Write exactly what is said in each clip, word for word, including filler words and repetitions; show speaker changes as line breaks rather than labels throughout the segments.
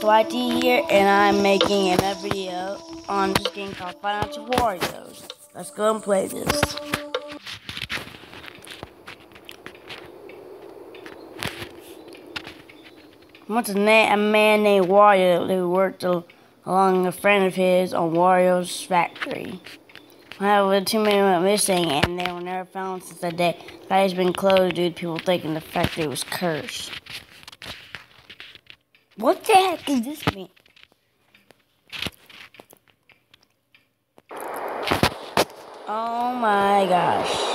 Switey here, and I'm making another video on this game called Financial Warios. Let's go and play this. Once a, a man named Wario who worked al along a friend of his on Wario's factory. However, two men went missing, and they were never found since that day. The factory has been closed due to people thinking the factory was cursed. What the heck does this mean? Oh my gosh.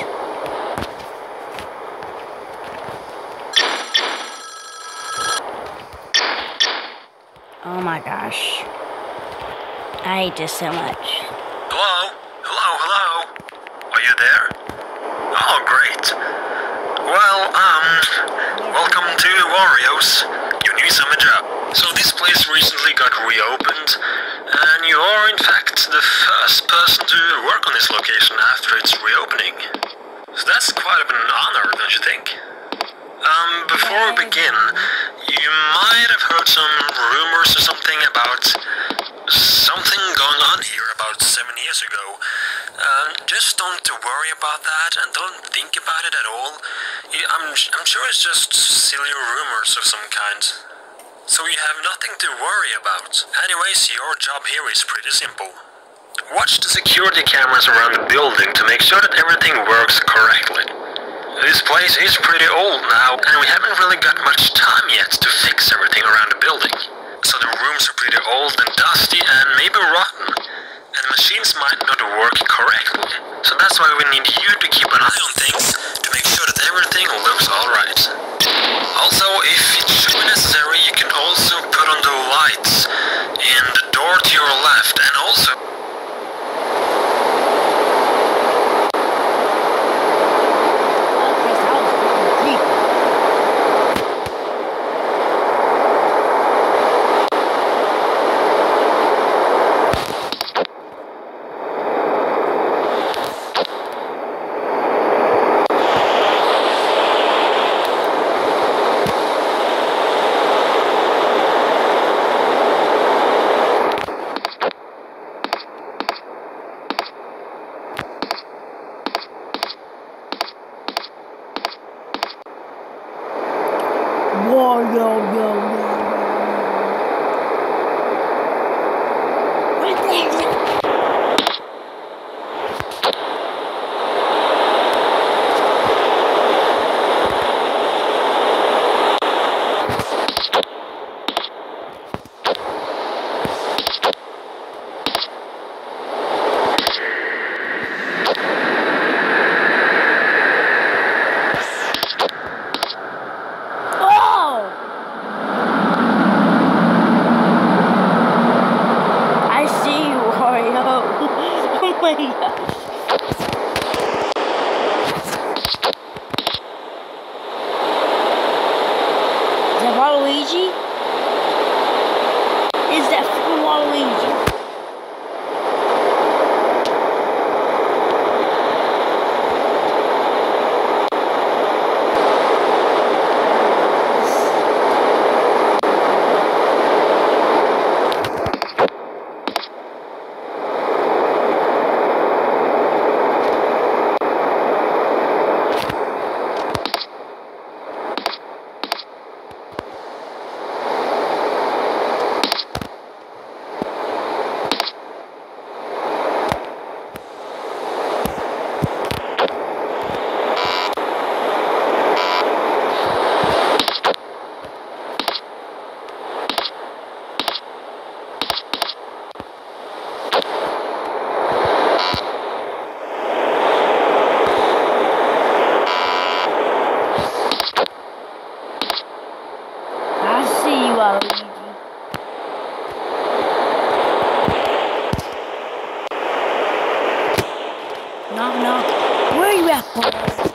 Oh my gosh. I hate this so much.
Hello? Hello, hello? Are you there? Oh, great. Well, um, welcome to Warios. You need some job. So this place recently got reopened, and you are in fact the first person to work on this location after its reopening. So that's quite an honor, don't you think? Um, before we begin, you might have heard some rumors or something about something going on here about seven years ago. Uh, just don't worry about that and don't think about it at all. I'm, I'm sure it's just silly rumors of some kind. So you have nothing to worry about. Anyways, your job here is pretty simple. Watch the security cameras around the building to make sure that everything works correctly. This place is pretty old now, and we haven't really got much time yet to fix everything around the building. So the rooms are pretty old and dusty and maybe rotten, and the machines might not work correctly. So that's why we need you to keep an eye on things to make sure that everything looks alright. Also, if it should be necessary, you can also put on the lights in the door to your left, and also
Whoa, yo, yo, yo. What the heck is it? Oh my gosh. Is that Waluigi? Is that freaking Waluigi? Waluigi. Knock, knock. Where are you at, boy?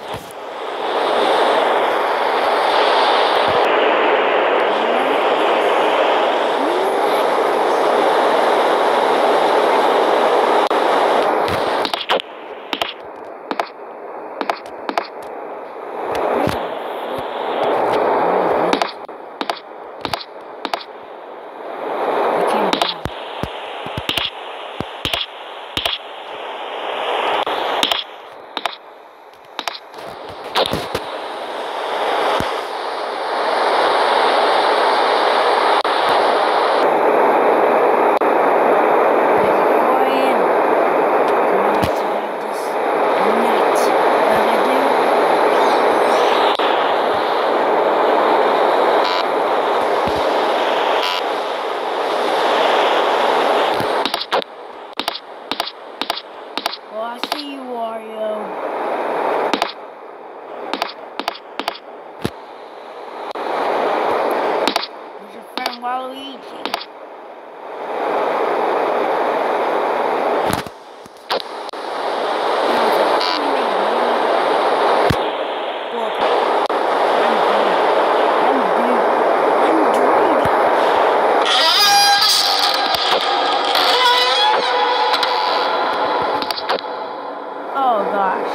I see you, Wario. Where's your friend Waluigi? Oh gosh.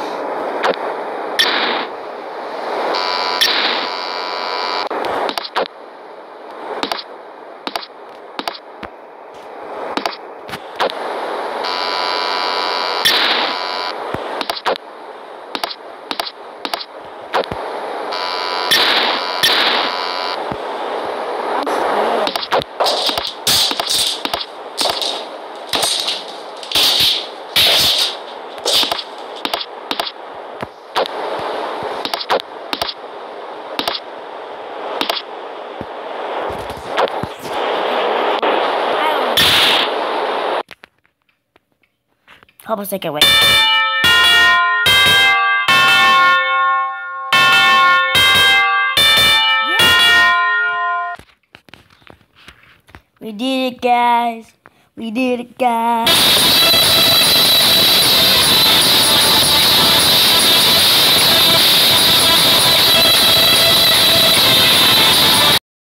Help us take it away. We did it, guys. We did it, guys.